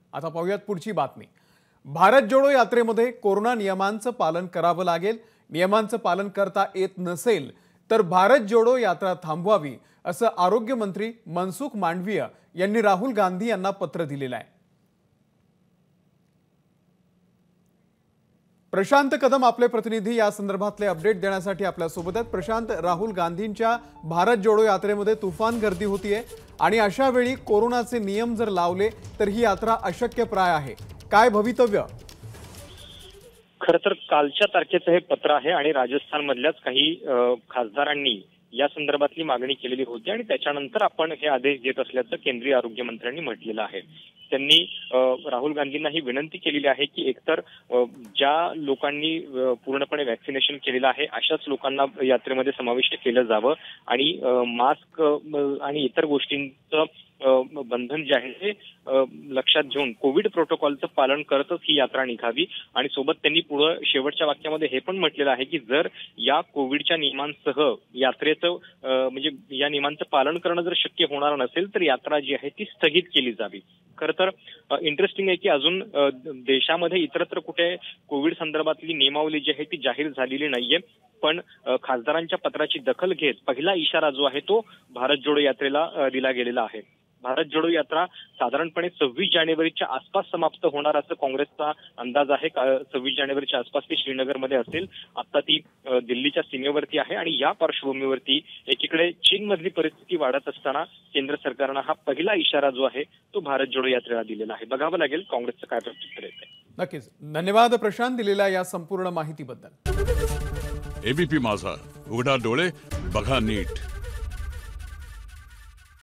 आता पाहूयात पुढची बातमी। भारत जोडो यात्रेमध्ये कोरोना नियमांचं पालन करावं लागेल। नियमांचं पालन करता येत नसेल तर भारत जोडो यात्रा थांबवावी असं आरोग्य मंत्री मनसुख मांडविया यांनी राहुल गांधी यांना पत्र दिलेलं आहे। प्रशांत कदम आपले प्रतिनिधी या संदर्भातले अपडेट देण्यासाठी आपल्या सोबत आहेत। प्रशांत, राहुल गांधींच्या भारत जोडो यात्रेमध्ये तुफान गर्दी होतीये आणि अशा वेळी कोरोनाचे नियम जर लावले तर ही यात्रा अशक्यप्राय आहे। काय भवितव्य? खरं तर कालच्या तारखेचं हे पत्र आहे आणि राजस्थान मधल्याच काही खासदारांनी या संदर्भातली मागणी केलेली होती आणि त्याच्यानंतर आपण हे आदेश देत असल्याचं केंद्रीय आरोग्य मंत्र्यांनी म्हटलेलं आहे। त्यांनी राहुल गांधींना ही विनंती केलेली आहे की एकतर ज्या लोकांनी पूर्णपणे वॅक्सिनेशन केलेलं आहे अशाच लोकांना यात्रेमध्ये समाविष्ट केलं जावं आणि मास्क आणि इतर गोष्टींचं बंधन जे आहे ते लक्षात घेऊन कोविड प्रोटोकॉलचं पालन करतच ही यात्रा निघावी। आणि सोबत त्यांनी पुढे शेवटच्या वाक्यामध्ये हे पण म्हटलेलं आहे की जर या कोविडच्या नियमांसह यात्रेचं म्हणजे या नियमांचं पालन करणं जर शक्य होणार नसेल तर यात्रा जी आहे ती स्थगित केली जावी। खरं तर इंटरेस्टिंग आहे की अजून देशामध्ये इतरत्र कुठे कोविड संदर्भातली नियमावली जी आहे ती जाहीर झालेली नाहीये, पण खासदारांच्या पत्राची दखल घेत पहिला इशारा जो आहे तो भारत जोडो यात्रेला दिला गेलेला आहे। भारत जोडो यात्रा साधारणपणे 26 जानेवारीच्या आसपास समाप्त होणार असं काँग्रेसचा अंदाज आहे। 26 जानेवारीच्या आसपास ती श्रीनगरमध्ये असेल। आता ती दिल्लीच्या सीमेवरती आहे आणि या पार्श्वभूमीवरती एकीकडे चीनमधली परिस्थिती वाढत असताना केंद्र सरकारनं हा पहिला इशारा जो आहे तो भारत जोडो यात्रेला दिलेला आहे। बघावं लागेल काँग्रेसचं काय प्रत्युत्तर येते। नक्कीच धन्यवाद प्रशांत दिलेल्या या संपूर्ण माहितीबद्दल। एबीपी माझा, उघडा डोळे बघा नीट।